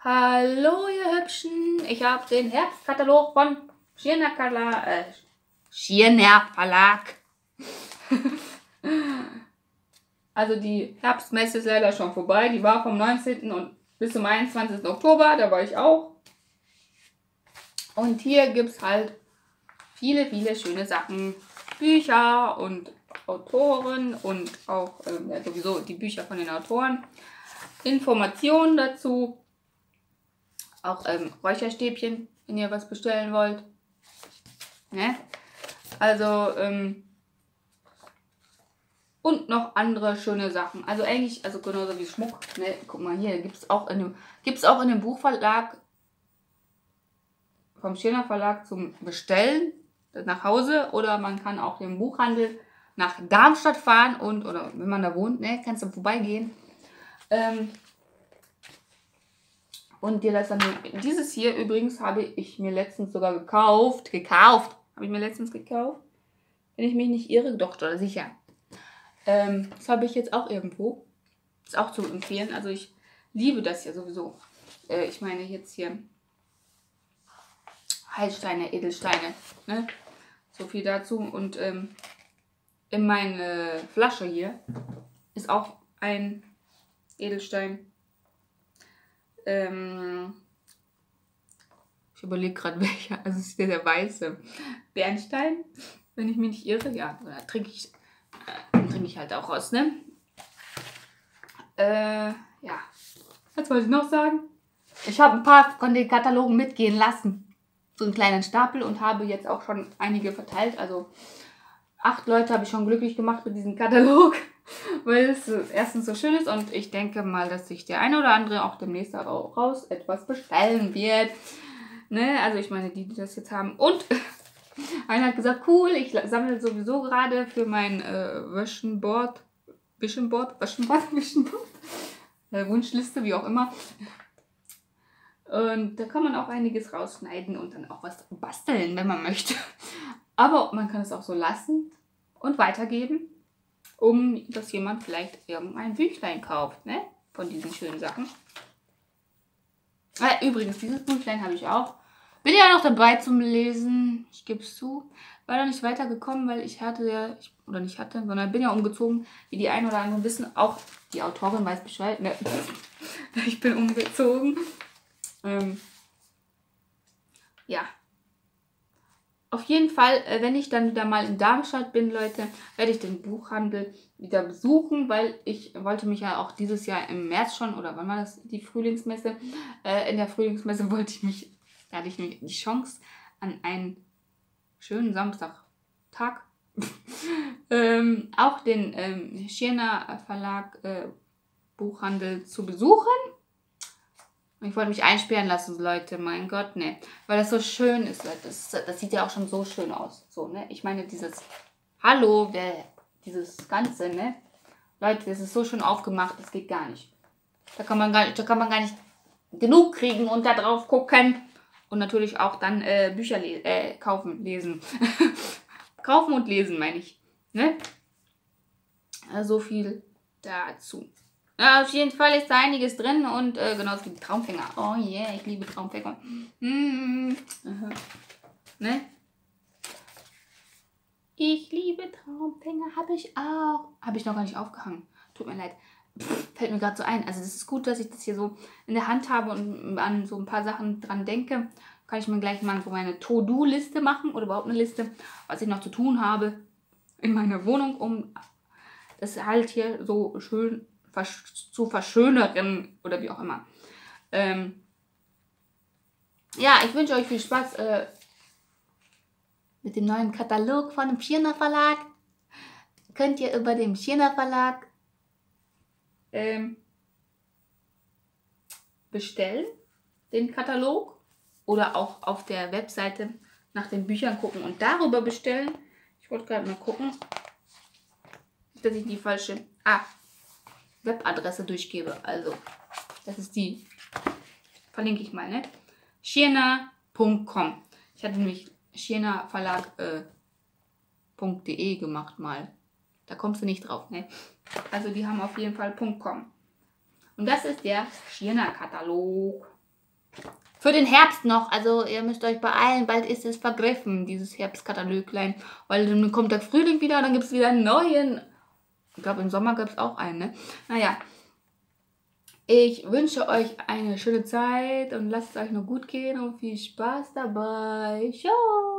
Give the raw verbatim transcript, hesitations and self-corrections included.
Hallo ihr Hübschen, ich habe den Herbstkatalog von Schirner Verlag, äh, Schirner Verlag. Also die Herbstmesse ist leider schon vorbei, die war vom neunzehnten und bis zum einundzwanzigsten Oktober, da war ich auch. Und hier gibt es halt viele, viele schöne Sachen, Bücher und Autoren und auch ähm, ja, sowieso die Bücher von den Autoren, Informationen dazu. Auch ähm, Räucherstäbchen, wenn ihr was bestellen wollt. Ne? Also, ähm, und noch andere schöne Sachen. Also eigentlich, also genauso wie Schmuck. Ne? Guck mal, hier gibt es auch in dem, gibt's auch in dem Buchverlag vom Schirner Verlag zum Bestellen nach Hause. Oder man kann auch den Buchhandel nach Darmstadt fahren und, oder wenn man da wohnt, ne, kannst du vorbeigehen. Ähm, Und dir das dann, dieses hier übrigens habe ich mir letztens sogar gekauft, gekauft, habe ich mir letztens gekauft, wenn ich mich nicht irre, doch, oder sicher. Ähm, das habe ich jetzt auch irgendwo, ist auch zu empfehlen, also ich liebe das ja sowieso. Äh, ich meine jetzt hier Heilsteine, Edelsteine, ne, so viel dazu. Und ähm, in meine Flasche hier ist auch ein Edelstein. Ähm, Ich überlege gerade welcher. Also es ist der, der weiße Bernstein, wenn ich mich nicht irre. Ja, da trinke ich, äh, trinke ich halt auch raus, ne? Äh, ja. Was wollte ich noch sagen? Ich habe ein paar von den Katalogen mitgehen lassen. So einen kleinen Stapel und habe jetzt auch schon einige verteilt. Also acht Leute habe ich schon glücklich gemacht mit diesem Katalog, weil es erstens so schön ist und ich denke mal, dass sich der eine oder andere auch demnächst auch raus etwas bestellen wird. Ne? Also ich meine, die, die das jetzt haben. Und einer hat gesagt, cool, ich sammle sowieso gerade für mein äh, Wäschenboard, Wäschenboard, Wäschenboard, Wäschenboard, äh, Wunschliste, wie auch immer. Und da kann man auch einiges rausschneiden und dann auch was basteln, wenn man möchte. Aber man kann es auch so lassen und weitergeben, um dass jemand vielleicht irgendein Büchlein kauft, ne? Von diesen schönen Sachen. Äh, übrigens, dieses Büchlein habe ich auch. Bin ja noch dabei zum Lesen. Ich gebe es zu. War noch nicht weitergekommen, weil ich hatte ja, ich, oder nicht hatte, sondern bin ja umgezogen. Wie die einen oder anderen wissen, auch die Autorin weiß Bescheid. Ne? Ich bin umgezogen. Ähm, ja. Auf jeden Fall, wenn ich dann wieder mal in Darmstadt bin, Leute, werde ich den Buchhandel wieder besuchen, weil ich wollte mich ja auch dieses Jahr im März schon, oder wann war das, die Frühlingsmesse? Äh, in der Frühlingsmesse wollte ich mich, da hatte ich nämlich die Chance, an einen schönen Samstagtag ähm, auch den ähm, Schirner Verlag äh, Buchhandel zu besuchen. Ich wollte mich einsperren lassen, Leute. Mein Gott, ne. Weil das so schön ist, Leute. Das, das sieht ja auch schon so schön aus. So, ne. Ich meine, dieses Hallo, der, dieses Ganze, ne. Leute, das ist so schön aufgemacht, das geht gar nicht. Da kann man gar nicht, da kann man gar nicht genug kriegen und da drauf gucken. Und natürlich auch dann äh, Bücher le äh, kaufen, lesen. Kaufen und lesen, meine ich. Ne? So viel dazu. Ja, auf jeden Fall ist da einiges drin und äh, genauso wie die Traumfänger. Oh yeah, ich liebe Traumfänger. Mm -hmm. Ne? Ich liebe Traumfänger, habe ich auch. Habe ich noch gar nicht aufgehangen. Tut mir leid. Pff, fällt mir gerade so ein. Also es ist gut, dass ich das hier so in der Hand habe und an so ein paar Sachen dran denke. Kann ich mir gleich mal so meine To-Do-Liste machen oder überhaupt eine Liste, was ich noch zu tun habe in meiner Wohnung, um das halt hier so schön zu verschönern oder wie auch immer. Ähm ja, ich wünsche euch viel Spaß äh, mit dem neuen Katalog von dem Schirner Verlag. Könnt ihr über den Schirner Verlag ähm, bestellen, den Katalog, oder auch auf der Webseite nach den Büchern gucken und darüber bestellen. Ich wollte gerade mal gucken, dass ich die falsche ah, Webadresse durchgebe. Also, das ist die, verlinke ich mal, ne? schirner punkt com. Ich hatte nämlich schirner verlag punkt de gemacht mal. Da kommst du nicht drauf, ne? Also die haben auf jeden Fall .com. Und das ist der Schirner Katalog. Für den Herbst noch, also ihr müsst euch beeilen, bald ist es vergriffen, dieses Herbstkataloglein. Weil dann kommt der Frühling wieder, dann gibt es wieder einen neuen. Ich glaube, im Sommer gab es auch einen, ne? Naja. Ich wünsche euch eine schöne Zeit und lasst es euch noch gut gehen und viel Spaß dabei. Ciao!